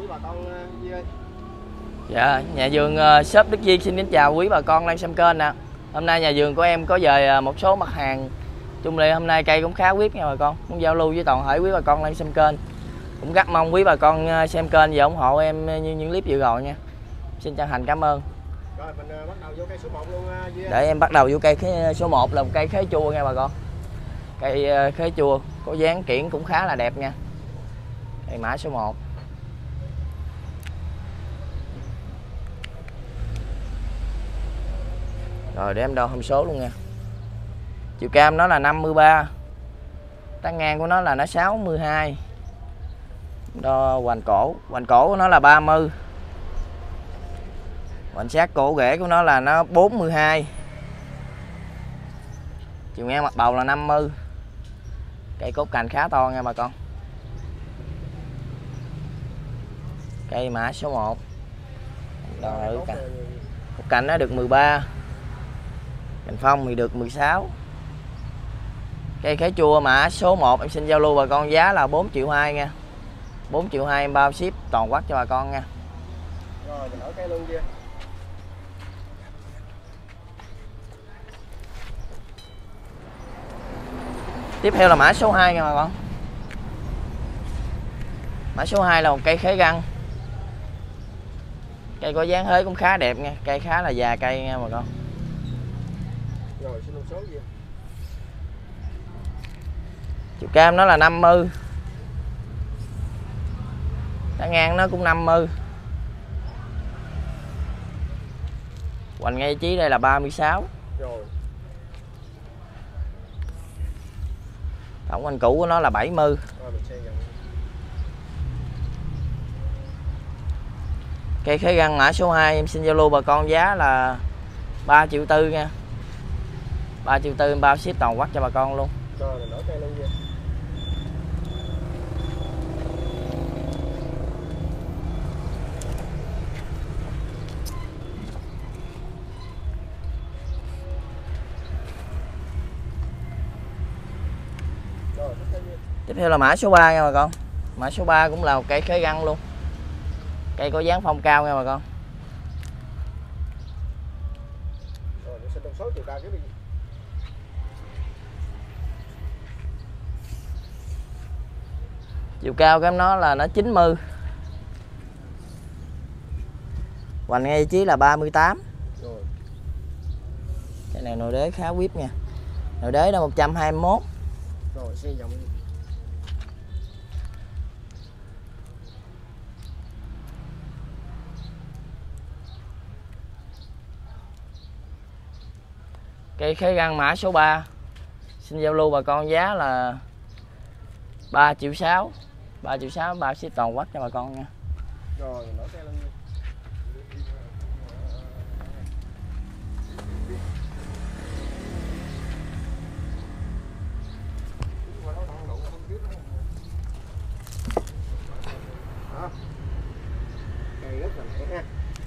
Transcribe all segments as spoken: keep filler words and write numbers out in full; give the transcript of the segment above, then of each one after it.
quý bà con Duy ơi. Dạ, nhà vườn uh, shop Đức Duy xin kính chào quý bà con đang xem kênh nè. Hôm nay nhà vườn của em có về một số mặt hàng. Chung là hôm nay cây cũng khá quyết nha bà con. Muốn giao lưu với toàn thể quý bà con đang xem kênh. Cũng rất mong quý bà con xem kênh và ủng hộ em như những clip vừa rồi nha. Xin chân thành cảm ơn. Rồi mình bắt đầu vô cây số một luôn Duy ơi. Để em bắt đầu vô cây số một là một cây khế chua nha bà con. Cây khế chua có dáng kiển cũng khá là đẹp nha. Cây mã số một. Rồi để em đo thông số luôn nha. Chiều cam nó là năm mươi ba. Tán ngang của nó là nó sáu mươi hai. Đo hoành cổ, hoành cổ của nó là ba mươi. Hoành sát cổ rễ của nó là nó bốn mươi hai. Chiều ngang mặt bầu là năm mươi. Cây cốt cành khá to nha bà con. Cây mã số một. Đo thử cành. Cốt cành nó được mười ba. Cành phong thì được mười sáu. Cây khế chua mã số một em xin giao lưu bà con giá là bốn triệu hai nha. bốn triệu hai em bao ship toàn quốc cho bà con nha. Rồi mình đổi cây luôn kia. Tiếp theo là mã số hai nha bà con. Mã số hai là một cây khế găng. Cây có dáng hế cũng khá đẹp nha, cây khá là già cây nha bà con. Rồi xin thông số gì? Chiều cam nó là năm mươi. Tán ngang nó cũng năm mươi. Hoành ngay chí đây là ba mươi sáu. Rồi. Tổng hoành cũ của nó là bảy mươi. Rồi mình sẽ nhận. Cây khế găng mã số hai em xin giao lưu bà con giá là ba triệu tư nha. ba triệu tư em bao ship toàn quốc cho bà con luôn. Rồi mình đổi cây luôn kia. Tiếp theo là mã số ba nha bà con. Mã số ba cũng là một cây khế găng luôn. Cây có dáng phong cao nha bà con. Rồi mình xin thông số chiều cao cái gì? Chiều cao của em nó là nó chín mươi. Hoành ngay chí là ba mươi tám. Rồi. Cái này nồi đế khá whip nha. Nồi đế là một trăm hai mươi mốt. Rồi xin dòng. Cây khế găng mã số ba xin giao lưu bà con giá là ba triệu sáu. ba triệu sáu bao ship toàn quốc cho bà con nha. Rồi mình đổi cây luôn. Đó. Cây rất là đẹp ha.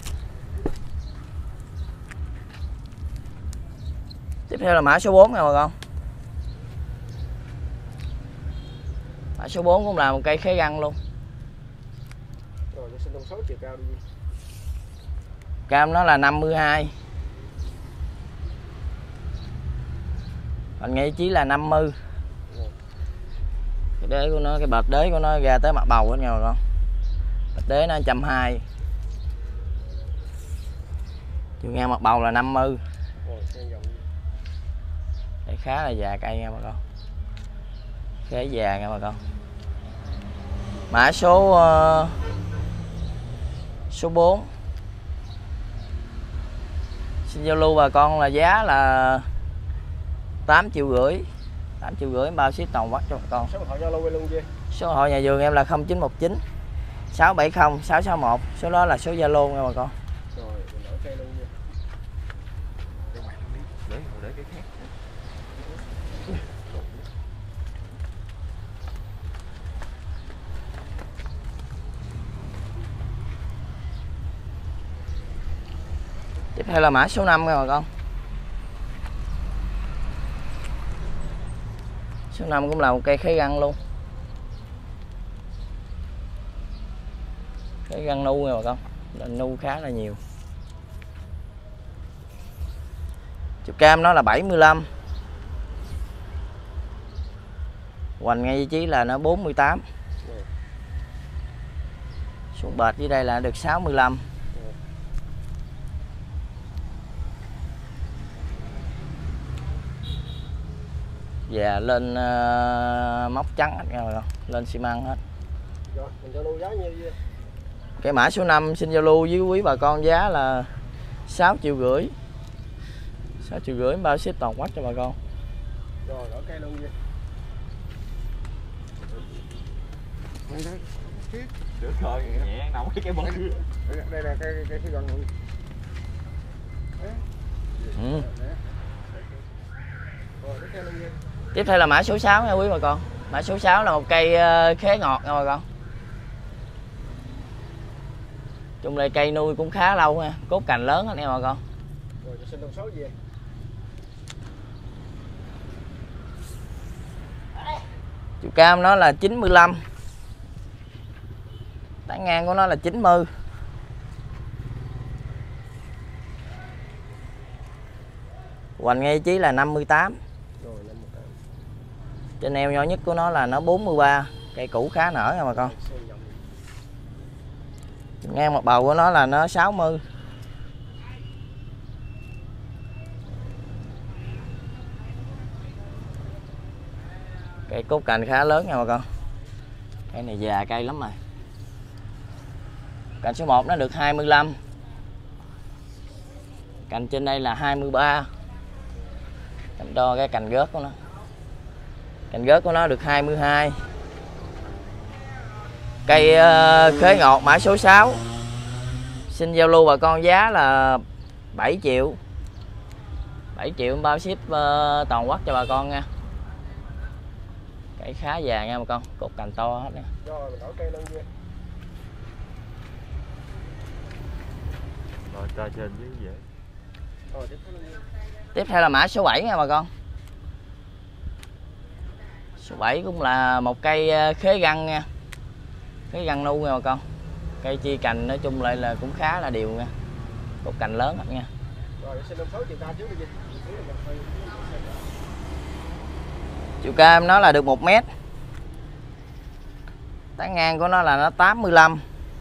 Tiếp theo là mã số bốn nha bà con. Mã số bốn cũng là một cây khế găng luôn. Rồi mình xin thông số chiều cao đi. Cam nó là năm mươi hai. Hoành ngay chí là năm mươi. Cái đế của nó, cái bệt đế của nó ra tới mặt bầu hết nha bà con. Bệt đế nó một trăm hai mươi. Chiều ngang mặt bầu là năm mươi. Đây khá là già cây nha bà con. Khế già nha bà con. Mã số uh, số bốn xin giao lưu bà con là giá là tám triệu rưỡi. tám triệu rưỡi bao ship toàn quốc cho bà con. Số điện thoại Zalo luôn chứ. Số điện thoại nhà vườn em là không chín một chín sáu bảy không sáu sáu một. Số đó là số Zalo nha bà con. Rồi mình đổi cây luôn nha. Tiếp theo là mã số năm nha bà con. Số năm cũng là một cây khế găng luôn. Cái găng nu nha bà con, lên nu khá là nhiều. Chiều cam nó là bảy mươi lăm. Hoành ngay vị trí là nó bốn mươi tám. Xuống bệt dưới đây là được sáu mươi lăm. Và lên uh, móc trắng hết nha bà con, lên xi măng hết. Rồi, mình giao lưu giá nhiêu vậy? Cái mã số năm xin giao lưu với quý bà con giá là sáu triệu rưỡi. sáu triệu rưỡi bao ship toàn quốc cho bà con. Rồi, ok luôn vậy. Đây đây. Được rồi, nhẹ nằm cái bông. Đây là cái cái cái gần luôn. Ừ. Rồi, ok luôn vậy. Tiếp theo là mã số sáu nha quý bà con. Mã số sáu là một cây khế ngọt nha bà con. Chung đây cây nuôi cũng khá lâu nha, cốt cành lớn hết nha bà con. Rồi, xin thông số gì vậy? Chiều cam nó là chín mươi lăm. Tán ngang của nó là chín mươi. Hoành ngay chí là năm mươi tám. Rồi, năm mươi tám. Trên eo nhỏ nhất của nó là nó bốn mươi ba. Cây cũ khá nở nha bà con. Ngang một bầu của nó là nó sáu mươi. Cây cốt cành khá lớn nha bà con. Cây này già cây lắm rồi. Cành số một nó được hai mươi lăm. Cành trên đây là hai mươi ba. Em đo cái cành gớt của nó. Cành gớt của nó được hai mươi hai. Cây uh, khế ngọt mã số sáu. Xin giao lưu bà con giá là bảy triệu. bảy triệu bao ship uh, toàn quốc cho bà con nha. Cây khá già nha bà con, cốt cành to hết nè. Rồi, mình đổi cây lên nha. Rồi tra trên dưới vậy. Rồi, tiếp theo luôn nha. Tiếp theo là mã số bảy nha bà con. Số bảy cũng là một cây khế găng nha. Khế găng nu nha bà con. Cây chi cành nói chung lại là cũng khá là đều nha. Cốt cành lớn hết nha. Rồi, xin thông số chiều cao trước đi. Chiều cao nó là được một mét. Tán ngang của nó là nó tám mươi lăm.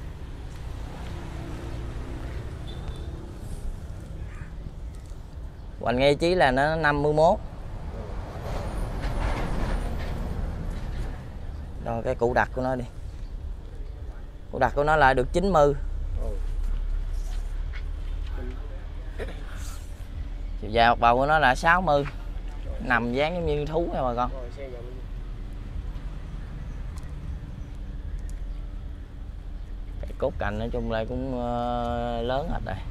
Hoành ngay chí là nó năm mươi mốt. Rồi cái củ đặc của nó đi. Củ đặc của nó lại được chín mươi. Chiều dài một bầu của nó là sáu mươi. Nằm dáng giống như thú nha bà con. Cái cốt cành nói chung là cũng uh, lớn hết rồi.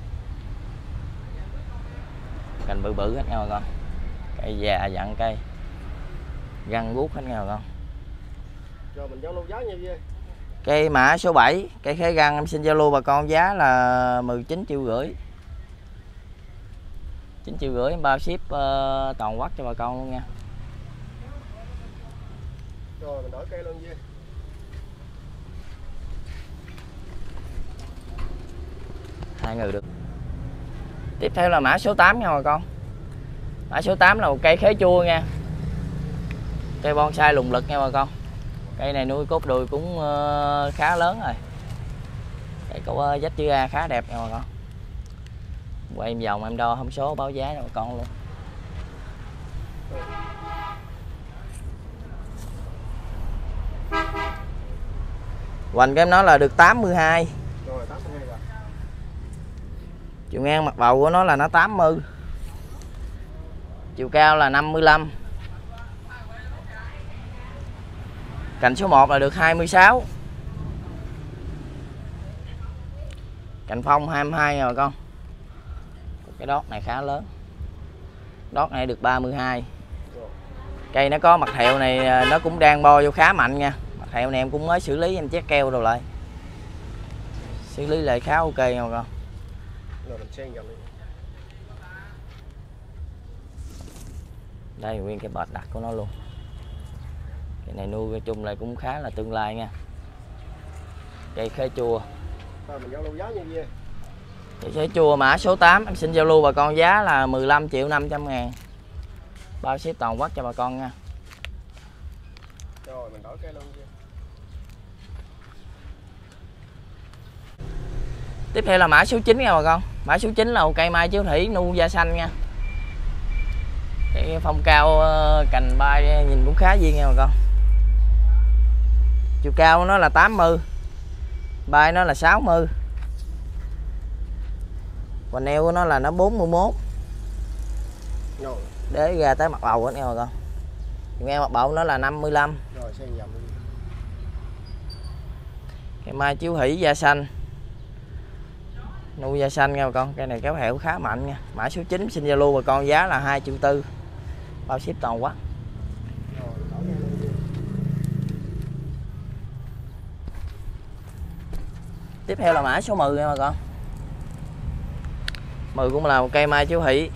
Cành bự bự hết nha bà con. Cây già dặn cây. Găng guốc hết nha bà con. Rồi mình giao lưu giá nhiêu vậy? Cây mã số bảy, cây khế găng em xin giao lưu bà con giá là mười chín triệu rưỡi. chín triệu rưỡi em bao ship uh, toàn quốc cho bà con luôn nha. Rồi mình đổi cây luôn nha. Hai người được. Tiếp theo là mã số tám nha bà con. Mã số tám là một cây khế chua nha. Cây bonsai lùng lực nha bà con. Cây này nuôi cốt đùi cũng uh, khá lớn rồi. Cây có uh, vách chữ A khá đẹp nha bà con. Quay em vòng em đo thông số báo giá cho bà con luôn. Hoành cái em nó là được tám mươi hai. Rồi tám mươi hai rồi. Chiều ngang mặt bầu của nó là nó tám mươi. Chiều cao là năm mươi lăm. Cành số một là được hai mươi sáu. Cành phong hai mươi hai nha bà con. Cái đót này khá lớn. Đót này được ba mươi hai. Cây nó có mặt thẹo này nó cũng đang bo vô khá mạnh nha. Mặt thẹo này em cũng mới xử lý, em chét keo rồi lại. Xử lý lại khá ok nha bà con. Rồi mình xen dần đi. Đây nguyên cái bệt đặc của nó luôn. Cái này nuôi chung lại cũng khá là tương lai nha. Cây khế chua. Rồi mình giao lưu giá như vậy. Thì sữa chua mã số tám em xin giao lưu bà con giá là mười lăm triệu năm trăm ngàn. Bao ship toàn quốc cho bà con nha. Rồi mình đổi cây luôn kia. Tiếp theo là mã số chín nha bà con. Mã số chín là một cây mai chiếu thủy nu da xanh nha. Cái phong cao cành bay nhìn cũng khá duyên nha bà con. Chiều cao nó là tám mươi, bay nó là sáu mươi, còn neo của nó là nó bốn mươi mốt. Rồi. Để ra tới mặt bầu nha bà con. Nghe mặt bầu nó là năm mươi lăm. Rồi sang dòng luôn. Cây mai chiếu thủy da xanh, nuôi da xanh nha bà con. Cây này kéo hẻo khá mạnh nha. Mã số chín xin giao lưu bà con giá là hai triệu tư, bao ship toàn quốc. Tiếp theo là mã số mười nha bà con. mười cũng là một cây mai chiếu thủy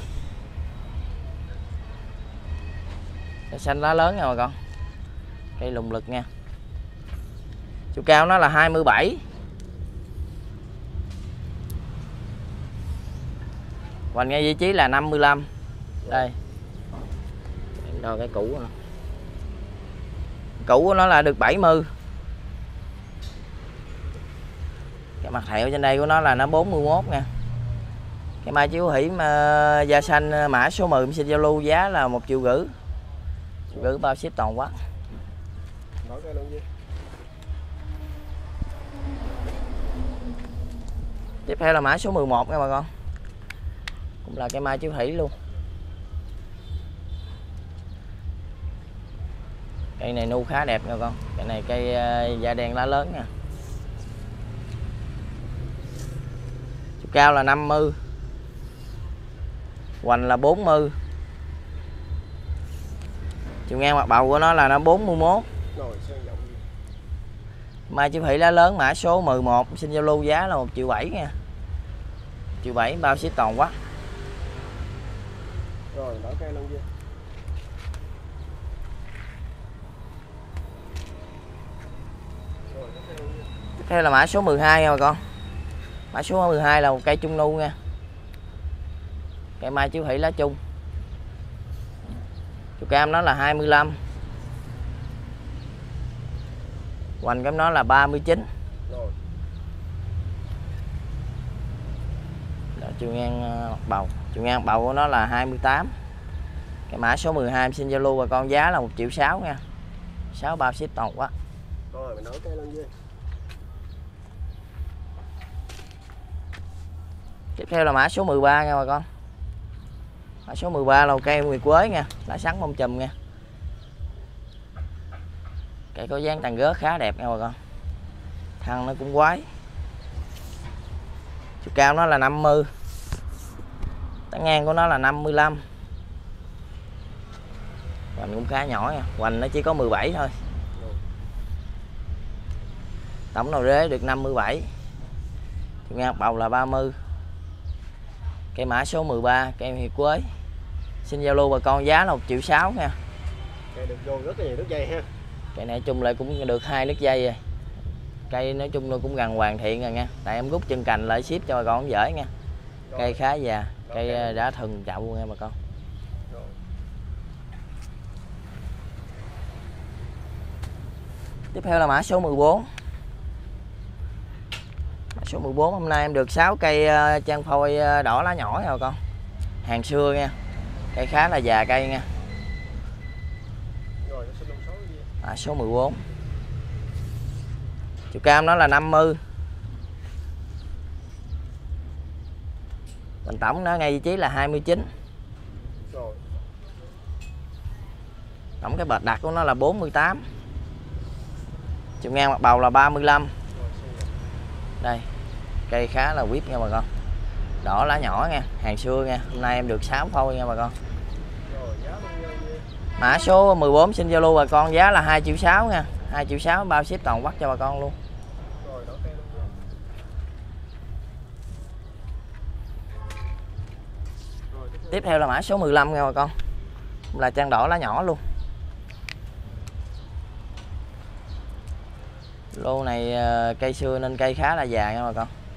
da xanh lá lớn nha bà con. Cây lùng lực nha. Chiều cao nó là hai mươi bảy. Hoành ngay vị trí là năm mươi lăm. Đây. Đo cái cũ của nó. Cũ của nó là được bảy mươi. Cái mặt thẹo trên đây của nó là nó bốn mươi mốt nha. Cái mai chiếu thủy mà da xanh mã số mười xin giao lưu giá là một triệu rưỡi. Gửi bao ship toàn quốc. Tiếp theo là mã số mười một nha bà con. Cũng là cây mai chiếu thủy luôn. Cây này nu khá đẹp nha con. Cây này cây da đen lá lớn nha. Chiều cao là năm mươi. Hoành là bốn mươi. Chiều ngang mặt bầu của nó là nó bốn mươi mốt. Mai chiếu thủy lá lớn mã số mười một xin giao lưu giá là một triệu bảy nha. một triệu bảy bao ship toàn quốc. Rồi đổi cây luôn chưa? Tiếp theo là mã số mười hai nha bà con. Mã số mười hai là một cây trung nu nha. Cây mai chiếu thủy lá chung. Chiều cam nó là hai mươi lăm. Hoành cam nó là ba mươi chín. Rồi. Đó, chiều ngang mặt bầu. Chiều ngang mặt bầu của nó là hai mươi tám. Cái mã số mười hai em xin giao lưu bà con giá là một triệu sáu nha. sáu bao ship toàn quốc. Rồi mình đổi cây lên dê. Tiếp theo là mã số mười ba nha bà con. Mã số mười ba là một cây nguyệt quế nha, lá sắn bông chùm nha. Cây có dáng tàn gớt khá đẹp nha bà con. Thân nó cũng quái. Chiều cao nó là năm mươi. Tán ngang của nó là năm mươi lăm. Hoành cũng khá nhỏ nha. Hoành nó chỉ có mười bảy thôi. Tổng đầu rễ được năm mươi bảy. Chiều ngang bầu là ba mươi. Cây mã số mười ba, cây nguyệt quế. Xin giao lưu bà con giá là một triệu sáu nha. Cây được vô rất là nhiều nước dây ha. Cây này chung lại cũng được hai lít dây rồi. Cây nói chung nó cũng gần hoàn thiện rồi nha. Tại em rút chân cành lại ship cho bà con dễ nha. Rồi. Cây khá già, cây okay. Đã thừng chậu nha bà con. Rồi. Tiếp theo là mã số mười bốn. Mã số mười bốn hôm nay em được sáu cây trang phôi đỏ lá nhỏ nha bà con. Hàng xưa nha. Cây khá là già cây nha. Rồi, mã số mười bốn. Chiều cam nó là năm mươi. Bình tổng nó ngay vị trí là hai mươi chín. Rồi. Tổng cái bệt đặt của nó là bốn mươi tám. Chiều ngang mặt bầu là ba mươi lăm. Đây. Cây khá là quýt nha bà con. Đỏ lá nhỏ nha, hàng xưa nha. Hôm nay em được sáu phôi nha bà con. Mã số mười bốn xin giao lưu bà con giá là hai triệu sáu nha. hai triệu sáu bao ship toàn quốc cho bà con luôn. Tiếp theo là mã số mười lăm nha bà con. Là trang đỏ lá nhỏ luôn. Lô này cây xưa nên cây khá là già nha bà con.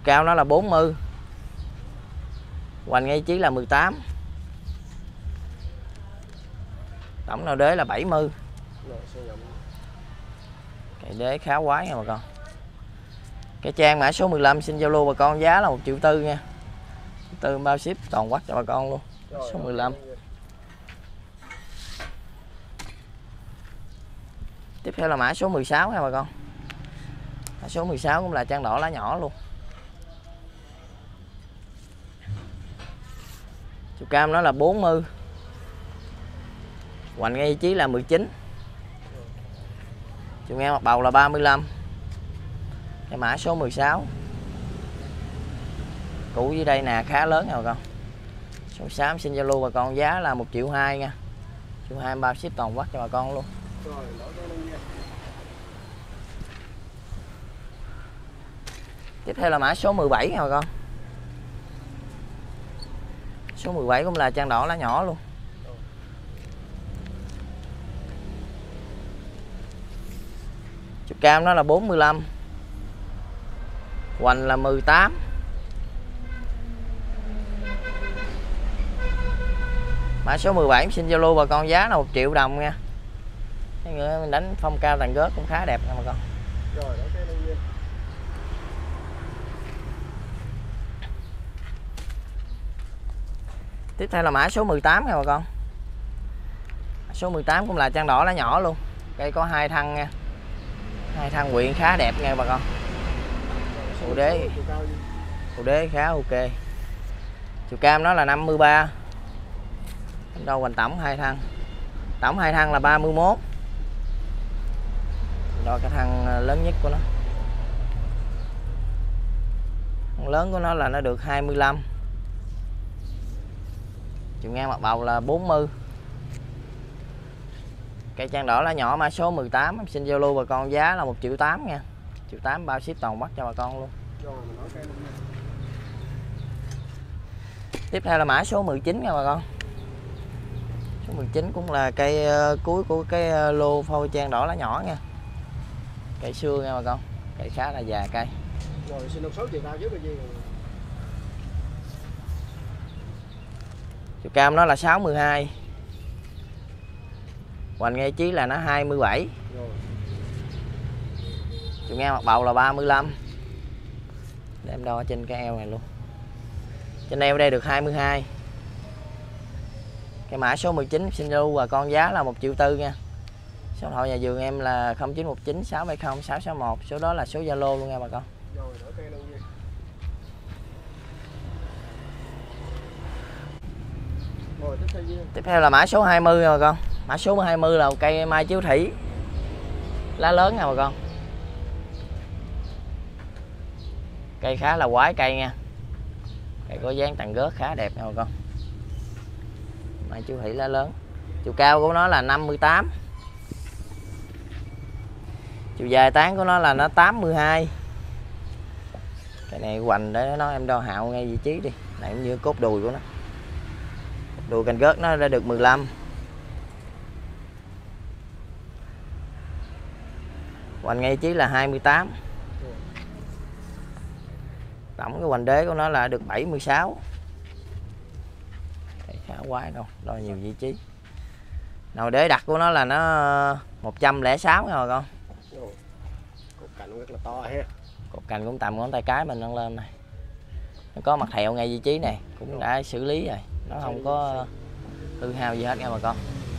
Chiều cao nó là bốn mươi. Hoành ngay vị trí là mười tám. Tổng nào đế là bảy mươi. Cây đế khá quái nha bà con. Cái trang mã số mười lăm xin giao lưu bà con, giá là một triệu tư nha. Tư bao ship toàn quốc cho bà con luôn. Số mười lăm. Tiếp theo là mã số mười sáu nha bà con. Mã số mười sáu cũng là trang đỏ lá nhỏ luôn. Chiều cao nó là bốn mươi. Hoành ngay vị trí là mười chín. Chiều ngang mặt bầu là ba mươi lăm. Cái mã số mười sáu. Củ dưới đây nè khá lớn nha bà con. Số sáu xin giao lưu bà con, giá là một triệu hai nha. Triệu hai bao ship toàn quốc cho bà con luôn. Tiếp theo là mã số mười bảy nha bà con. Số mười bảy cũng là trang đỏ lá nhỏ luôn. Chiều cao nó là bốn mươi lăm. Hoành là mười tám. Mã số mười bảy xin giao lưu bà con, giá là một triệu đồng nha. Cái người mình đánh phong cao tàn gớt cũng khá đẹp nha bà con. Rồi, okay, tiếp theo là mã số mười tám nha bà con. Số mười tám cũng là trang đỏ lá nhỏ luôn. Cây có hai thân nha. Hai thân quyện khá đẹp nha bà con. Phụ đế. Phụ đế khá ok. Chiều cam nó là năm mươi ba. Đâu hoành tổng hai thân. Tổng hai thân là ba mươi mốt. Đo cái thân lớn nhất của nó. Thân lớn của nó là nó được hai mươi lăm. Chiều ngang mặt bầu là bốn mươi. Cây trang đỏ lá nhỏ mã số mười tám em xin giao lưu bà con, giá là một triệu tám nha. Triệu tám bao ship toàn quốc cho bà con luôn. Tiếp theo là mã số mười chín nha bà con. Số mười chín cũng là cây uh, cuối của cái uh, lô phôi trang đỏ lá nhỏ nha. Cây xưa nha bà con. Cây khá là già cây. Rồi xin một số chiều cao trước là gì? Chiều cam nó là sáu mươi hai. Hoành ngay chí là nó hai mươi bảy. Rồi. Chiều ngang mặt bầu là ba mươi lăm. Để em đo trên cái eo này luôn. Trên eo đây được hai mươi hai. Cái mã số mười chín xin lưu và con giá là một triệu tư nha. Số điện thoại nhà vườn em là không chín một chín sáu bảy không sáu sáu một. Số đó là số Zalo luôn nha bà con. Rồi, okay luôn nha. Rồi, tiếp theo, tiếp theo là mã số hai mươi nha bà con. Mã số hai mươi là một cây mai chiếu thủy. Lá lớn nha bà con. Cây khá là quái cây nha. Cây có dáng tàn gớt khá đẹp nha bà con. Mai chiếu thủy lá lớn. Chiều cao của nó là năm mươi tám. Chiều dài tán của nó là nó tám mươi hai. Cái này hoành để nó em đo hạo ngay vị trí đi. Này cũng như cốt đùi của nó. Đùi cành gớt nó đã được mười lăm. Hoành ngay vị trí là hai mươi tám. Tổng cái hoành đế của nó là được bảy mươi sáu. Đây khá quái đâu, đo nhiều vị trí. Nồi đế đặt của nó là nó một trăm lẻ sáu nha bà con. Cột cành rất là to ha. Cột cành cũng tầm ngón tay cái mình nâng lên này. Nó có mặt thẹo ngay vị trí này cũng đã xử lý rồi, nó không có hư hao gì hết nha bà con.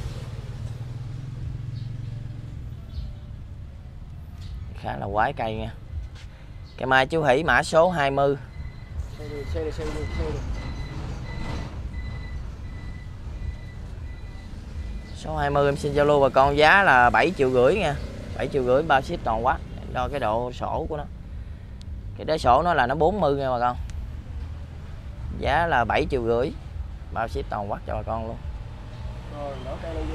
Khá là quái cây nha. Cây mai chú hỷ mã số hai mươi. Số hai mươi em xin Zalo bà con, giá là bảy triệu rưỡi nha. bảy triệu rưỡi bao ship toàn quốc. Đo cái độ sổ của nó. Cái đế sổ nó là nó bốn mươi nha bà con. Giá là bảy triệu rưỡi bao ship toàn quốc cho bà con luôn. Rồi, đó cây luôn.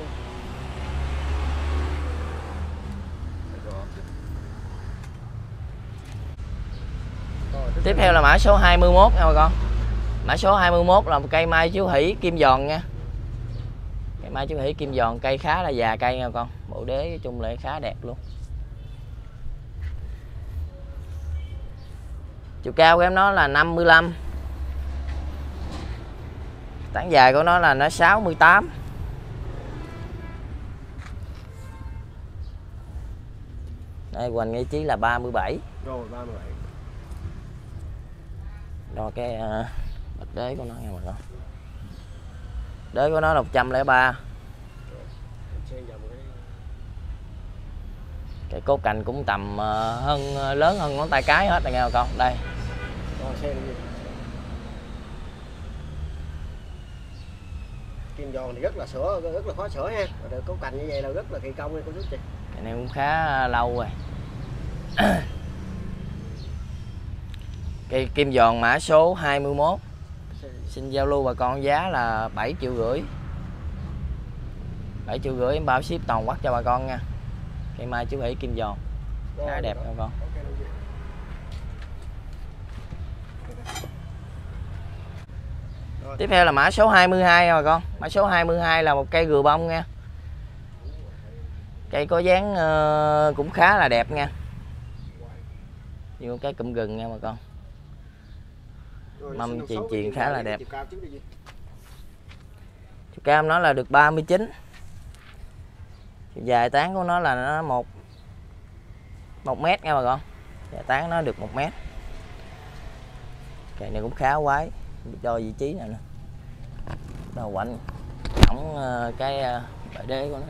Tiếp theo là mã số hai mươi mốt nha bà con. Mã số hai mươi mốt là một cây mai chiếu hỷ kim giòn nha. Cây mai chiếu hỷ kim giòn, cây khá là già cây nha bà con. Bộ đế nói chung là khá đẹp luôn. Chiều cao của em nó là năm mươi lăm. Tán dài của nó là nó sáu mươi tám. Đây, hoành ngay chí là ba mươi bảy. Rồi ba mươi bảy. Đo cái uh, bạch đế của nó nha mọi người. Đế của nó là một trăm lẻ ba. Cái cốt cành cũng tầm uh, hơn uh, lớn hơn ngón tay cái hết rồi nghe bà con. Đây. Kim giòn thì rất là sửa, rất là khó sửa ha. Rồi cốt cành như vậy là rất là kỳ công nha cô chú chị. Cái này cũng khá lâu rồi. Cây kim giòn mã số hai mươi mốt. Xin giao lưu bà con giá là bảy triệu rưỡi. bảy triệu rưỡi em bao ship toàn quốc cho bà con nha. Cây mai chú Hỷ kim giòn khá đẹp nha bà con. Tiếp theo là mã số hai mươi hai nha bà con. Mã số hai mươi hai là một cây gừa bông nha. Cây có dáng uh, cũng khá là đẹp nha. Như một cái cụm gừng nha bà con. Mâm chuyền chuyền khá là đẹp. Chiều cao nó là được ba mươi chín. Chiều dài tán của nó là nó một một mét nha bà con. Dài tán nó được một mét. Cây này cũng khá quái. Cho vị trí này nè. Đầu quạnh tổng cái bệ đế của nó.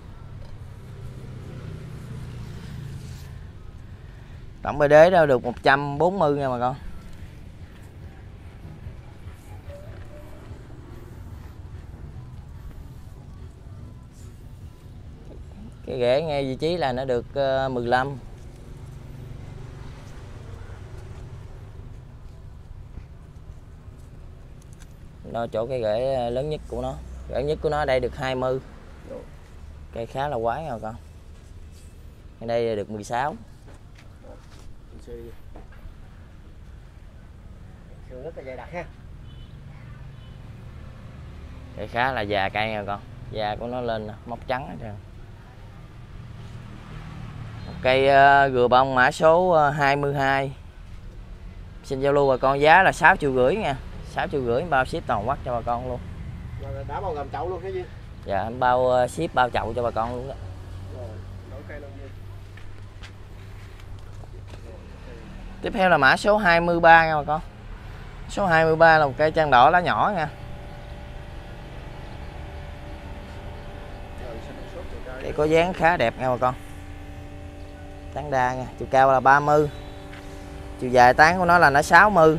Tổng bệ đế đó được một trăm bốn mươi nha bà con. Cái rễ ngay vị trí là nó được mười lăm. Nó chỗ cái rễ lớn nhất của nó. Rễ nhất của nó ở đây được hai mươi. Cây khá là quái nha bà con. Ở đây được mười sáu. Rất là dày đặc ha. Cây khá là già cây nha bà con. Da của nó lên móc trắng hết trơn. Cây uh, gừa bông mã số hai mươi hai. Xin giao lưu bà con giá là sáu triệu rưỡi nha. sáu triệu rưỡi bao ship toàn quốc cho bà con luôn. Rồi đã bao gồm chậu luôn hả Duy? Dạ em bao uh, ship bao chậu cho bà con luôn đó. Rồi, đổi cây luôn Duy. Tiếp theo là mã số hai mươi ba nha bà con. Số hai mươi ba là một cây trang đỏ lá nhỏ nha. Cây có dáng khá đẹp nha bà con. Tán đa nha, chiều cao là ba mươi. Chiều dài tán của nó là nó sáu mươi.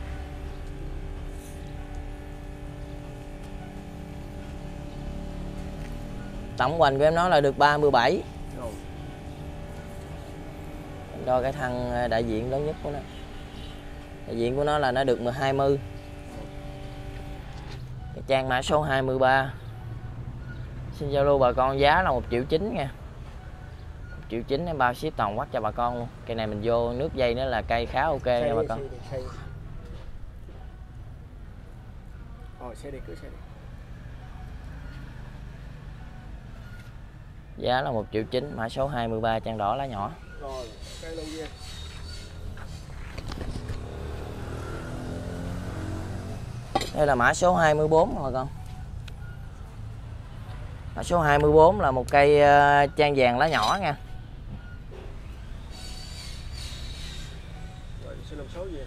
Tổng hoành của em nó là được ba mươi bảy. Đo cái thân đại diện lớn nhất của nó. Đại diện của nó là nó được hai mươi. Cái trang mã số hai mươi ba. Xin giao lưu bà con giá là một triệu chín nha. một triệu chín em bao ship toàn quốc cho bà con luôn. Cây này mình vô nước dây nữa là cây khá ok nha bà con. Giá là một triệu chín, mã số hai mươi ba, trang đỏ lá nhỏ. Rồi, cây luôn nha. Đây là mã số hai mươi bốn bà con. Mã số hai mươi bốn là một cây uh, trang vàng lá nhỏ nha. Rồi, xin làm số gì?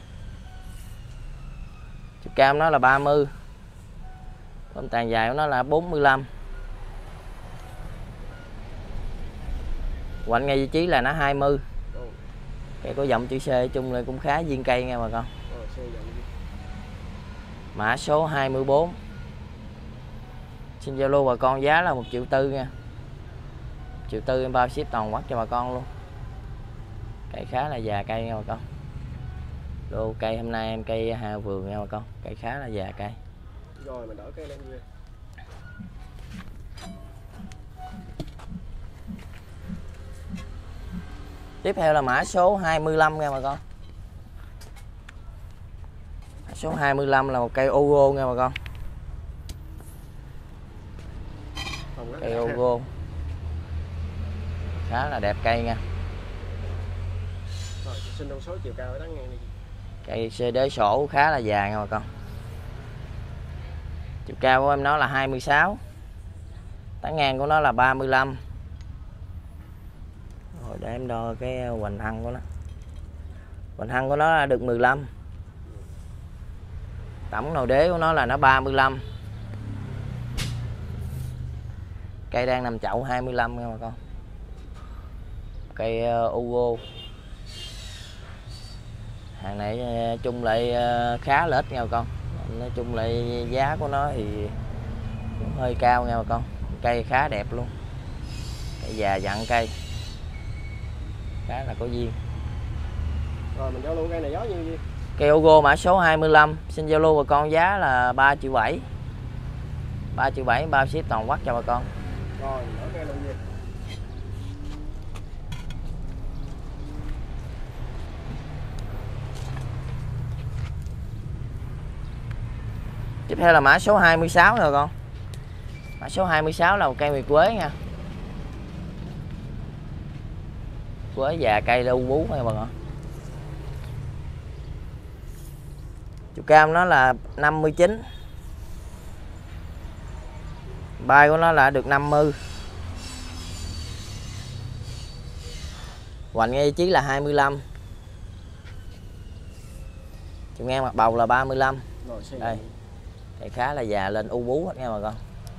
Chiều cao nó là ba mươi. Còn tàn dài của nó là bốn mươi lăm. Quạnh ngay vị trí là nó hai mươi. Cây có dòng chữ C chung là cũng khá viên cây nha bà con. Mã số hai mươi bốn. Xin giao lưu bà con giá là một triệu tư nha. một triệu tư em bao ship toàn quốc cho bà con luôn. Cây khá là già cây nha bà con. Lô cây hôm nay em cây hà vườn nha bà con. Cây khá là già cây. Rồi mình đổi cây lên nha. Tiếp theo là mã số hai mươi lăm nha bà con. Mã số hai mươi lăm là một cây Ogo nha bà con. Cây Ogo khá là đẹp cây nha. Rồi xin thông số chiều cao ở ngang đi. Cây đế sổ khá là dài nha bà con. Chiều cao của em nó là hai mươi sáu, tán ngang của nó là ba mươi lăm. Rồi để em đo cái hoành thân của nó. Hoành thân của nó là được mười lăm. Tổng nồi đế của nó là nó ba mươi lăm. Cây đang nằm chậu hai mươi lăm nha bà con. Cây uh, Ugo. Hàng này uh, chung lại uh, khá là ít nha bà con. Nói chung lại giá của nó thì cũng hơi cao nha bà con. Cây khá đẹp luôn. Cây già dặn cây. Khá là có duyên. Rồi mình giao lưu cây này giá nhiêu gì? Cây Ugo mã số hai mươi lăm, xin giao lưu bà con giá là ba triệu bảy. ba triệu bảy bao ship toàn quốc cho bà con. Rồi, mình đổi cây luôn gì? Tiếp theo là mã số hai mươi sáu rồi con. Mã số hai mươi sáu là một cây nguyệt quế nha. Quế già cây đâu bú nha bà con. Chiều cao nó là năm mươi chín. Bay của nó là được năm mươi. Hoành ngay chí là hai mươi lăm. Chiều ngang mặt bầu là ba mươi lăm. Rồi, đây. Cây khá là già lên u bú hết nha bà con.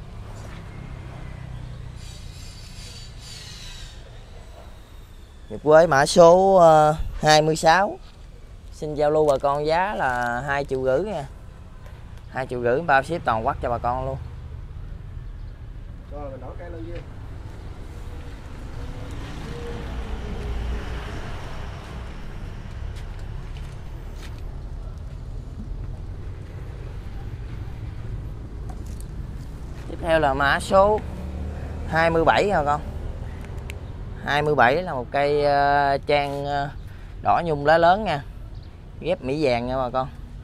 Nguyệt quế mã số uh, hai mươi sáu. Xin giao lưu bà con giá là hai triệu rưỡi nha. hai triệu rưỡi bao ship toàn quốc cho bà con luôn. Rồi mình đổi cây lên gì? Tiếp theo là mã số hai mươi bảy nha con. hai mươi bảy là một cây uh, trang uh, đỏ nhung lá lớn nha. Ghép mỹ vàng nha bà con.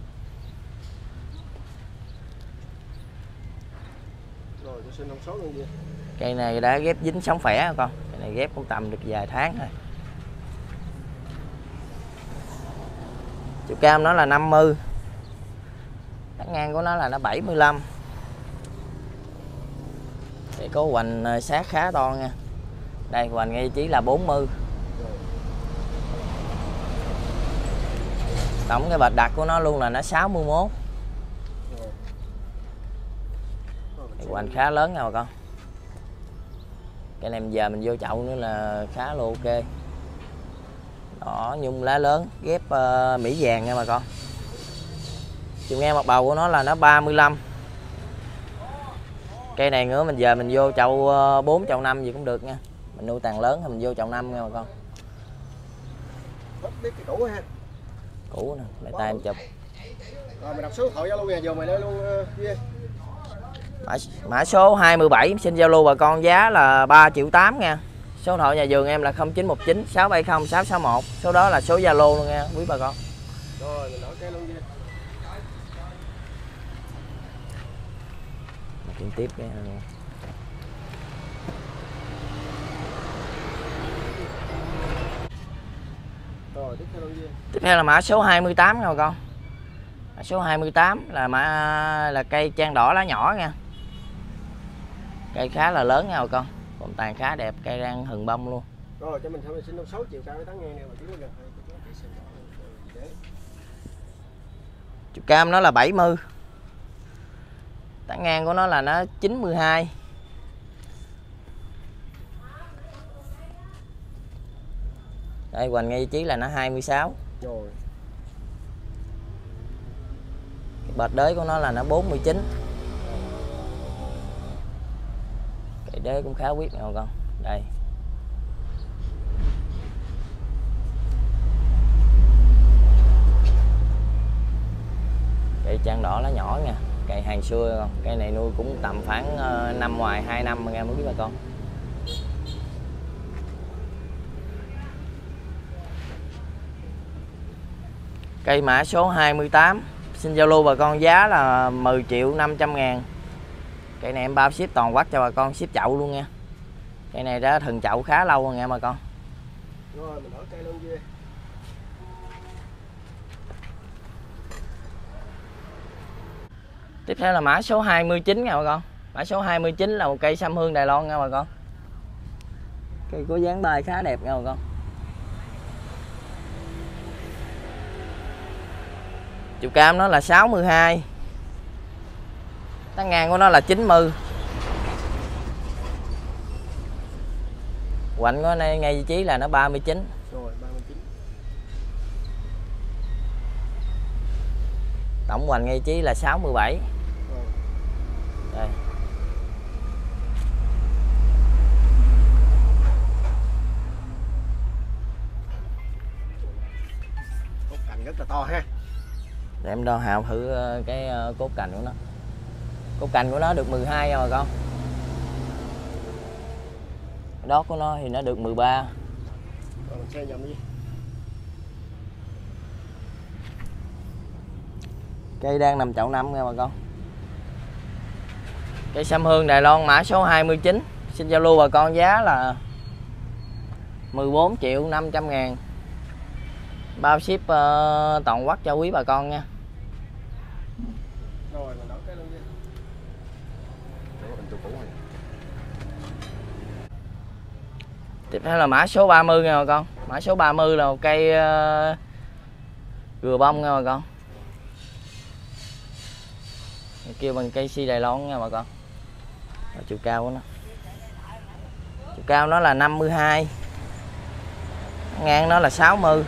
Rồi tôi xin thông số luôn gì? Cây này đã ghép dính sống khỏe con. Cây này ghép cũng tầm được vài tháng thôi. Chiều cao nó là năm mươi. Tán ngang của nó là nó bảy mươi lăm. Đây có hoành sát khá to nha. Đây hoành ngay chí là bốn mươi. Tổng cái bạch đặt của nó luôn là nó sáu mươi mốt. Hoành khá lớn nha bà con. Cái này giờ mình vô chậu nữa là khá là ok. Đỏ nhung lá lớn, ghép uh, mỹ vàng nha bà con. Chiều ngang mặt bầu của nó là nó ba mươi lăm. Cây này nữa mình giờ mình vô chậu uh, bốn chậu năm gì cũng được nha. Mình nuôi tàn lớn thì mình vô chậu năm nha bà con. Hết biết cái cũ ha. Cũ nè, để tay em chụp. Rồi mình đọc số điện thoại Zalo nhà vườn mày đây luôn Duy. Mã, mã số hai mươi bảy xin giao lưu bà con giá là ba triệu tám nha. Số điện thoại nhà vườn em là không chín một chín sáu bảy không sáu sáu một. Số đó là số Zalo luôn nha quý bà con. Rồi mình đổi cây luôn Duy. Mình tiếp cái Rồi tiếp theo luôn Duy. Tiếp theo là mã số hai mươi tám nha bà con. Mã số hai mươi tám là mã là cây trang đỏ lá nhỏ nha. Cây khá là lớn nha bà con. Còn tàn khá đẹp, cây đang hừng bông luôn. Rồi cho mình xin thông số chiều cao với tán ngang này mà chỉ gần hai. Chiều cao nó là bảy mươi. Tán ngang của nó là nó chín mươi hai. Đây hoành ngay chí là nó hai mươi sáu. Rồi. Bệt đế của nó là nó bốn mươi chín. Cây đế cũng khá quyết nha bà con. Đây. Cây trang đỏ lá nhỏ nha. Cây hàng xưa con. Cây này nuôi cũng tầm khoảng năm ngoài hai năm mà nghe mới biết bà con. Cây mã số hai mươi tám. Xin giao lưu bà con giá là mười triệu năm trăm ngàn. Cây này em bao ship toàn quốc cho bà con, ship chậu luôn nha. Cây này đã thần chậu khá lâu rồi nha bà con. Rồi mình đổi cây luôn Duy. Tiếp theo là mã số hai mươi chín nha bà con. Mã số hai mươi chín là một cây sâm hương Đài Loan nha bà con. Cây có dáng bay khá đẹp nha bà con. Chiều cam nó là sáu mươi hai. Tán ngang của nó là chín mươi. Hoành của nó ngay vị trí là nó ba mươi chín. Rồi, ba mươi chín. Tổng hoành ngay vị trí là sáu mươi bảy. Rồi. Đây. Cốt cành rất là to ha. Để em đo hào thử cái cốt cành của nó. Cốt cành của nó được mười hai nha bà con. Đót của nó thì nó được mười ba. Rồi mình xem dòng đi. Cây đang nằm chậu năm nha bà con. Cây sâm hương Đài Loan mã số hai mươi chín. Xin giao lưu bà con giá là mười bốn triệu năm trăm ngàn. Bao ship uh, toàn quốc cho quý bà con nha. Rồi mình đổ cái luôn đi. Tiếp theo là mã số ba mươi nha bà con. Mã số ba mươi là một cây uh, gừa bông nha bà con. Kêu bằng cây si Đài Loan nha bà con. Và chiều cao của nó. Chiều cao nó là năm mươi hai. Ngang nó là sáu mươi.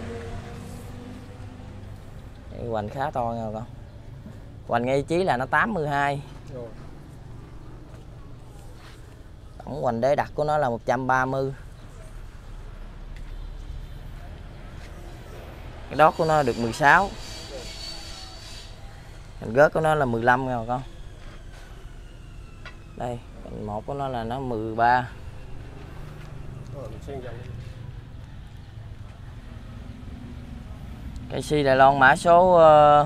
Cái hoành khá to nha bà con. Hoành ngay vị trí là nó tám mươi hai. Rồi. Tổng hoành đế đặt của nó là một trăm ba mươi. Cái đót của nó được mười sáu. Cành gớt của nó là mười lăm nha bà con. Đây, cành một của nó là nó mười ba. Rồi mình xem dòng đi. Cây si Đài Loan mã số uh,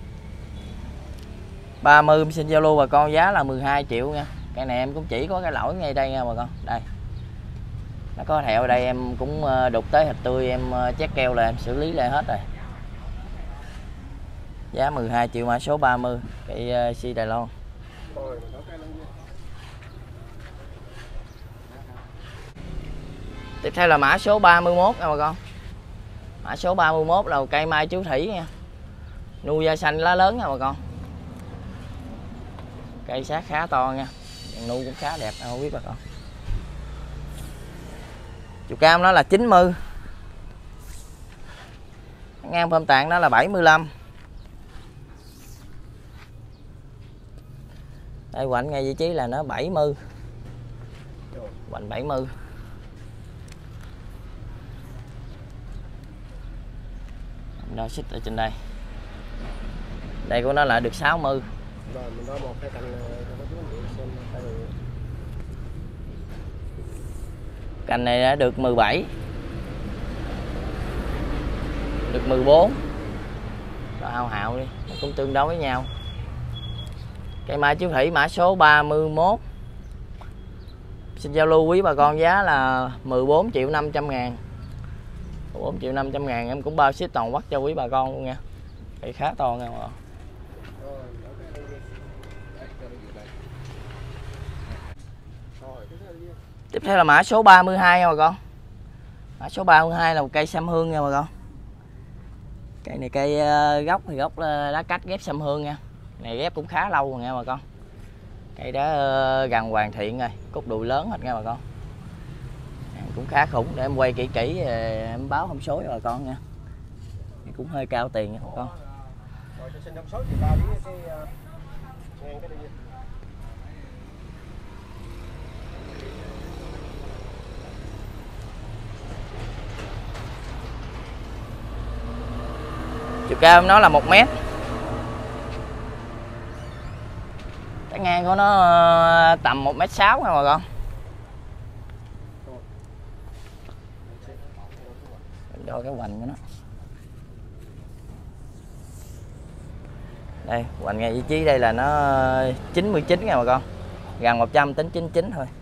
ba mươi xin giao lưu bà con giá là mười hai triệu nha. Cây này em cũng chỉ có cái lỗi ngay đây nha bà con. Đây. Nó có thẹo ở đây em cũng đục tới thịt tươi em chét keo là em xử lý lại hết rồi. Giá mười hai triệu mã số ba mươi cây uh, si Đài Loan. Rồi mình đổ cái luôn đi. Tiếp theo là mã số ba mươi mốt nha bà con. Mã số ba mươi mốt là một cây mai chú thủy nha. Nuôi da xanh lá lớn nha bà con. Cây sát khá to nha. Nuôi cũng khá đẹp không biết bà con. Chiều cam nó là chín mươi. Ngang phơm tạng nó là bảy mươi lăm. Đây hoành ngay vị trí là nó bảy mươi. Hoành bảy mươi. Đo xích ở trên đây. Đây của nó là được sáu mươi. Rồi mình đo một cái cành cho các chú anh chị xem tay. Cành này đã được mười bảy. Được mười bốn. Đo hao hạo đi, nó cũng tương đối với nhau. Cây mai chú thủy mã số ba mươi mốt. Xin giao lưu quý bà con giá là mười bốn triệu năm trăm ngàn. mười bốn triệu năm trăm ngàn em cũng bao ship toàn quốc cho quý bà con luôn nha. Cây khá to nha bà con. Tiếp theo là mã số ba mươi hai nha bà con. Mã số ba mươi hai là một cây sâm hương nha bà con. Cây này cây gốc thì gốc lá cách ghép sâm hương nha. Này ghép cũng khá lâu rồi nha bà con. Cây đó gần hoàn thiện rồi, cúc đùi lớn hết nha bà con. Cũng khá khủng, để em quay kỹ kỹ em báo thông số cho bà con nha. Cũng hơi cao tiền nha bà con. Rồi cho xin thông số thì ba cái ngang cái đi. Chiều cao nó là một mét. Cái ngang của nó tầm một mét sáu nha bà con. Đo cái hoành của nó. Đây, hoành ngay vị trí đây là nó chín mươi chín nha bà con. Gần một trăm tính chín mươi chín thôi.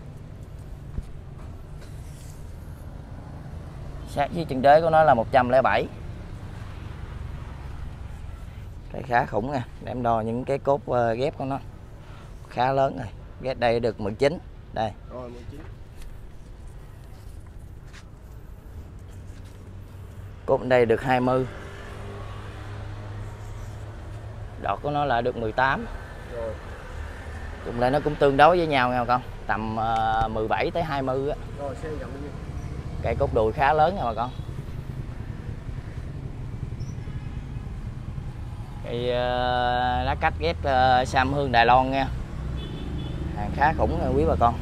Sát với chân đế của nó là một trăm lẻ bảy. Đây khá khủng nha, để em đo những cái cốt uh, ghép của nó khá lớn rồi. Ghép đây được mười chín. Đây. Rồi mười chín. Cốt đây được hai mươi. Đọt của nó là được mười tám. Rồi. Chung lại nó cũng tương đối với nhau nha con. Tầm uh, mười bảy tới hai mươi á. Rồi xe rộng như. Cây cốt đùi khá lớn nha bà con. Cây uh, lá cách ghép uh, Sam Hương Đài Loan nha. Hàng khá khủng nha quý bà con.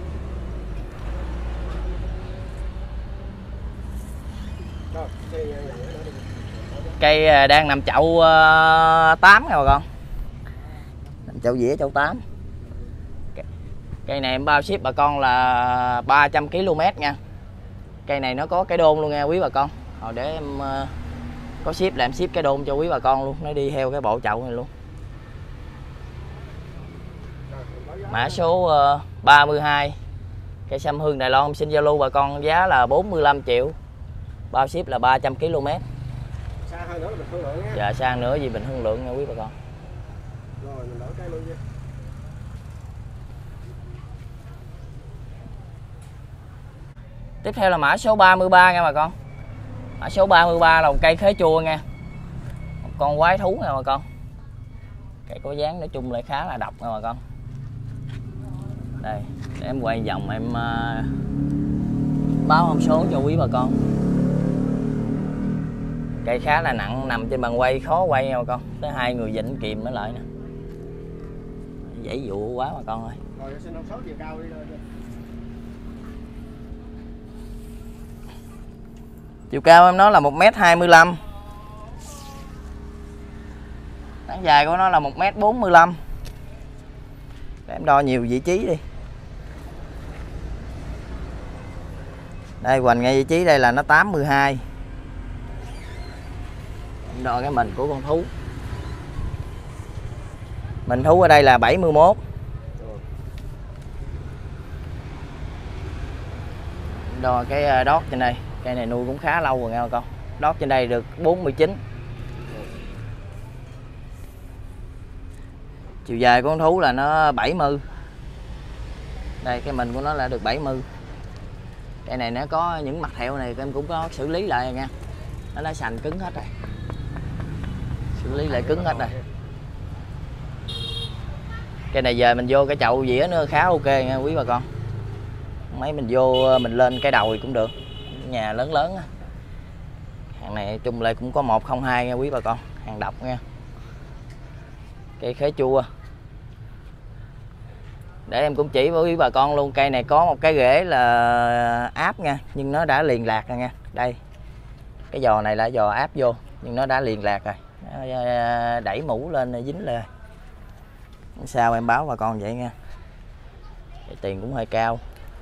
Rồi, xe rộng nữa đi. Cây uh, đang nằm chậu uh, tám nha bà con. Nằm chậu dĩa chậu tám. Cây này em bao ship bà con là ba trăm ki lô mét nha. Cây này nó có cái đôn luôn nha quý bà con. Rồi để em uh, có ship là em ship cái đôn cho quý bà con luôn. Nó đi theo cái bộ chậu này luôn. Mã số uh, ba mươi hai. Cây Sam Hương Đài Loan xin giao lưu bà con giá là bốn mươi lăm triệu. Bao ship là ba trăm ki lô mét. Xa hơn nữa là mình thương lượng nha. Dạ xa nữa gì mình thương lượng nha quý bà con. Rồi mình đổi cây luôn nha. Tiếp theo là mã số ba mươi ba nha bà con. Mã số ba mươi ba là một cây khế chua nha. Một con quái thú nha bà con. Cây có dáng nói chung lại khá là độc nha bà con. Đây, để em quay vòng em uh, báo thông số cho quý bà con. Cây khá là nặng, nằm trên bàn quay khó quay nha bà con. Tới hai người vịnh kìm mới lại nè. Dãy dụ quá bà con ơi. Rồi xin thông số chiều cao đi. Chiều cao em nói là một mét hai mươi lăm. Tán dài của nó là một mét bốn mươi lăm. Để em đo nhiều vị trí đi. Đây hoành ngay vị trí đây là nó tám mươi hai. Em đo cái mình của con thú. Mình thú ở đây là bảy mươi mốt. Em đo cái đót trên đây. Cây này nuôi cũng khá lâu rồi nghe bà con. Đót trên đây được bốn mươi chín. Chiều dài của con thú là nó bảy mươi. Đây cái mình của nó là được bảy mươi. Cây này nó có những mặt thẹo này em cũng có xử lý lại rồi nha. Nó đã sành cứng hết rồi. Xử lý lại cứng hết rồi. Cây này giờ mình vô cái chậu dĩa nữa khá ok nha quý bà con. Mấy mình vô mình lên cái đầu thì cũng được. Nhà lớn lớn á. Hàng này chung lại cũng có một không hai nha quý bà con. Hàng độc nha. Cây khế chua. Để em cũng chỉ với quý bà con luôn. Cây này có một cái rễ là áp nha. Nhưng nó đã liền lạc rồi nha. Đây. Cái giò này là giò áp vô. Nhưng nó đã liền lạc rồi. Nó đẩy mũ lên dính lên. Sao em báo bà con vậy nha. Cái tiền cũng hơi cao.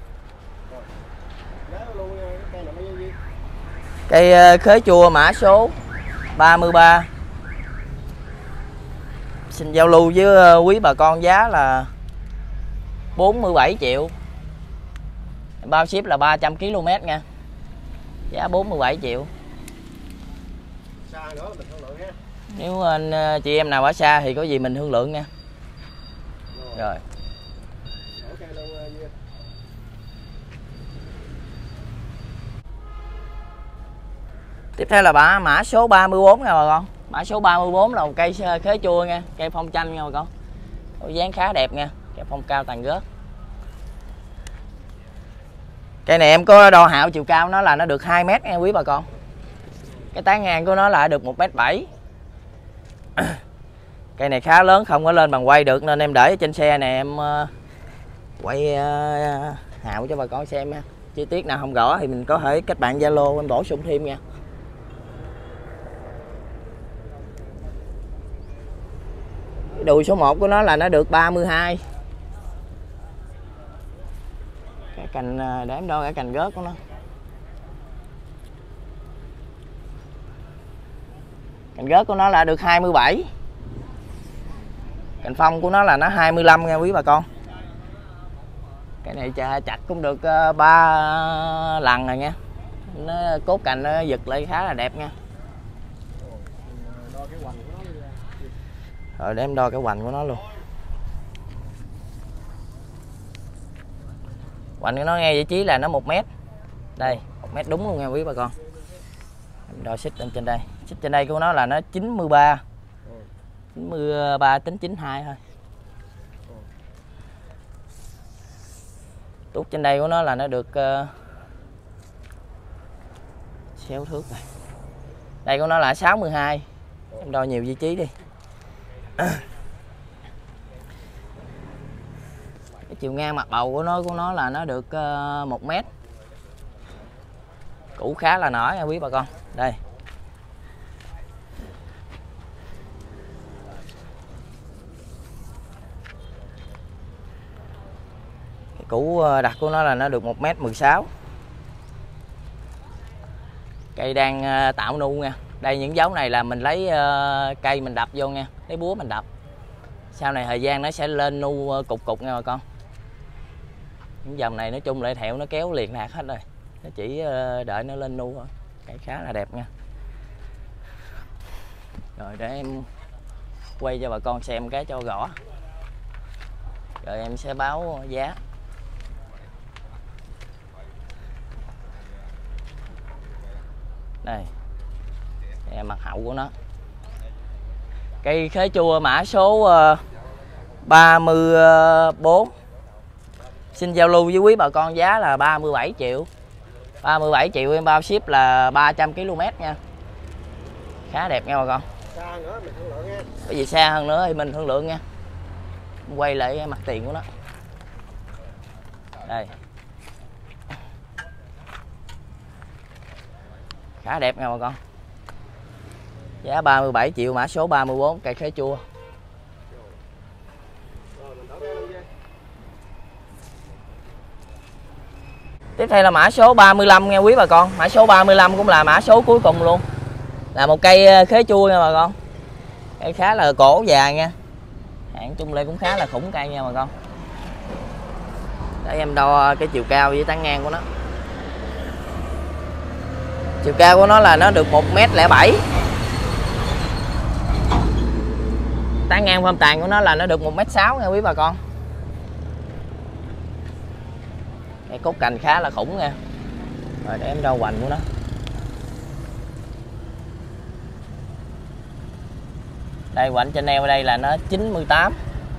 Cây khế chua mã số ba mươi ba. Xin giao lưu với quý bà con giá là bốn mươi bảy triệu. Bao ship là ba trăm ki lô mét nha. Giá bốn mươi bảy triệu. Xa nữa mình thương lượng ha. Nếu anh chị em nào ở xa thì có gì mình thương lượng nha. Rồi. Rồi. Tiếp theo là bả mã số ba mươi bốn nha bà con. Mã số ba mươi bốn là một cây khế chua nha, cây phong chanh nha bà con. Có dáng khá đẹp nha, cây phong cao tàn gớt. Cây này em có đo hạo chiều cao nó là nó được hai mét nha quý bà con. Cái tán ngang của nó là được một mét bảy. Cây này khá lớn không có lên bằng quay được nên em để ở trên xe này em quay hạo cho bà con xem nha. Chi tiết nào không rõ thì mình có thể kết bạn Zalo em bổ sung thêm nha. Đùi số một của nó là nó được ba mươi hai. Cái cành để em đo cái cành gớt của nó. Cành gớt của nó là được hai mươi bảy. Cành phong của nó là nó hai mươi lăm nha quý bà con. Cái này chặt cũng được ba lần rồi nha. Nó cốt cành nó giật lại khá là đẹp nha. Rồi để em đo cái hoành của nó luôn. Hoành của nó ngay vị trí là nó một mét. Đây, một mét đúng luôn nha quý bà con. Em đo xích lên trên đây. Xích trên đây của nó là nó chín mươi ba. chín mươi ba tính chín mươi hai thôi. Tút trên đây của nó là nó được uh, sáu thước rồi. Đây của nó là sáu mươi hai. Em đo nhiều vị trí đi. Cái chiều ngang mặt bầu của nó của nó là nó được uh, một mét. Củ khá là nở nha quý bà con. Đây. Cái củ đặt của nó là nó được một mét mười sáu. Cây đang uh, tạo nu nha. Đây những dấu này là mình lấy uh, cây mình đập vô nha, lấy búa mình đập. Sau này thời gian nó sẽ lên nu uh, cục cục nha bà con. Những dòng này nói chung lại thẹo nó kéo liền nạt hết rồi. Nó chỉ uh, đợi nó lên nu thôi. Cây khá là đẹp nha. Rồi để em quay cho bà con xem cái cho rõ. Rồi em sẽ báo giá. Đây. Đây là mặt hậu của nó. Cây khế chua mã số uh, ba mươi bốn. Xin giao lưu với quý bà con giá là ba mươi bảy triệu. ba mươi bảy triệu em bao ship là ba trăm ki lô mét nha. Khá đẹp nha bà con. Xa hơn nữa mình thương lượng nha. Cái gì xa hơn nữa thì mình thương lượng nha. Quay lại cái mặt tiền của nó. Đây. Khá đẹp nha bà con. Giá ba mươi bảy triệu mã số ba mươi bốn cây khế chua. Tiếp theo là mã số ba mươi lăm nha quý bà con. Mã số ba mươi lăm cũng là mã số cuối cùng luôn. Là một cây khế chua nha bà con. Cây khá là cổ già nha. Hãng chung lên cũng khá là khủng cây nha bà con. Để em đo cái chiều cao với tán ngang của nó. Chiều cao của nó là nó được một mét lẻ bảy. Tán ngang phơm tàn của nó là nó được một mét sáu nha quý bà con. Cái cốt cành khá là khủng nha. Rồi để em đo hoành của nó. Đây hoành trên eo đây là nó chín mươi tám.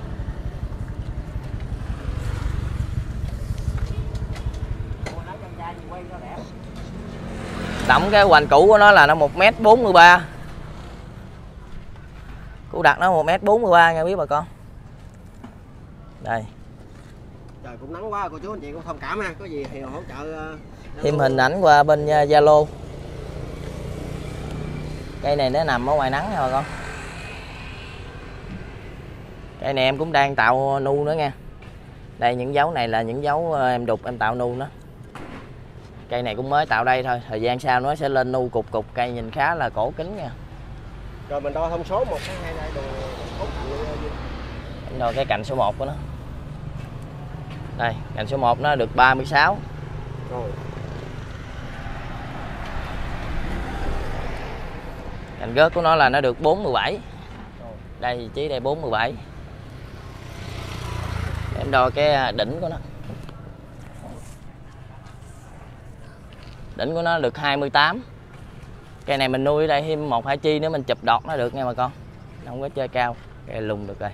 Tổng cái hoành cũ của nó là nó một mét bốn mươi ba. Củ đặt nó một mét bốn mươi ba nha quý bà con. Đây. Trời cũng nắng quá cô chú anh chị cũng thông cảm ha, có gì thì hỗ trợ uh, thêm hình ảnh qua bên Zalo. Cây này nó nằm ở ngoài nắng nha bà con. Cây này em cũng đang tạo nu nữa nha. Đây những dấu này là những dấu em đục em tạo nu đó. Cây này cũng mới tạo đây thôi, thời gian sau nó sẽ lên nu cục cục, cây nhìn khá là cổ kính nha. Rồi mình đo thông số một hai hai đây đồ cốt cạnh. Em đo cái cạnh số một của nó. Đây, cạnh số một nó được ba mươi sáu. Rồi. Cạnh gớt của nó là nó được bốn mươi bảy. Đây vị trí đây bốn mươi bảy. Em đo cái đỉnh của nó. Đỉnh của nó được hai mươi tám. Cây này mình nuôi ở đây thêm một hai chi nữa mình chụp đọt nó được nha bà con. Không có chơi cao, cây lùng được rồi.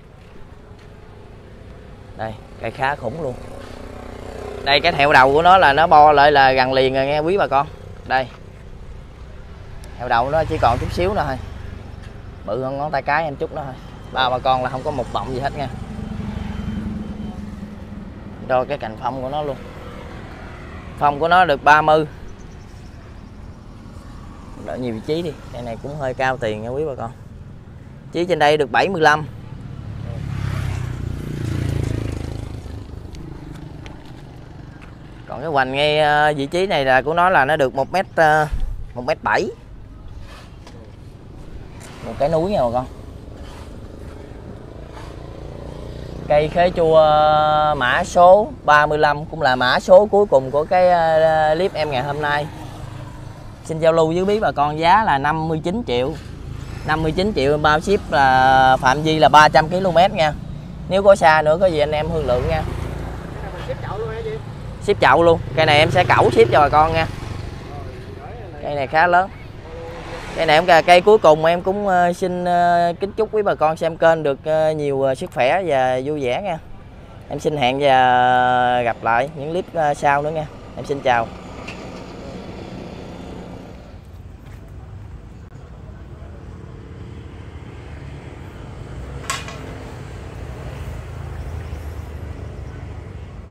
Đây, cây khá khủng luôn. Đây cái thẹo đầu của nó là nó bo lại là gần liền rồi nghe quý bà con. Đây. Thẹo đầu nó chỉ còn chút xíu nữa thôi. Bự hơn ngón tay cái em chút nữa thôi. Ba bà con là không có một bọng gì hết nha. Đo cái cành phong của nó luôn. Phong của nó được ba mươi. Đợi nhiều vị trí đi. Cây này cũng hơi cao tiền nha quý bà con. Chí trên đây được bảy mươi lăm. Còn cái hoành ngay vị trí này là của nó là nó được một mét một mét bảy. Một cái núi nha bà con. Cây khế chua mã số ba mươi lăm cũng là mã số cuối cùng của cái clip em ngày hôm nay. Xin giao lưu với quý bà con giá là năm mươi chín triệu. năm mươi chín triệu bao ship, là phạm vi là ba trăm ki lô mét nha. Nếu có xa nữa có gì anh em thương lượng nha. Ship chậu luôn hả chị? Ship chậu luôn. Cây này em sẽ cẩu ship cho bà con nha. Cây này khá lớn. Cây này em cây cuối cùng em cũng xin kính chúc quý bà con xem kênh được nhiều sức khỏe và vui vẻ nha. Em xin hẹn và gặp lại những clip sau nữa nha. Em xin chào.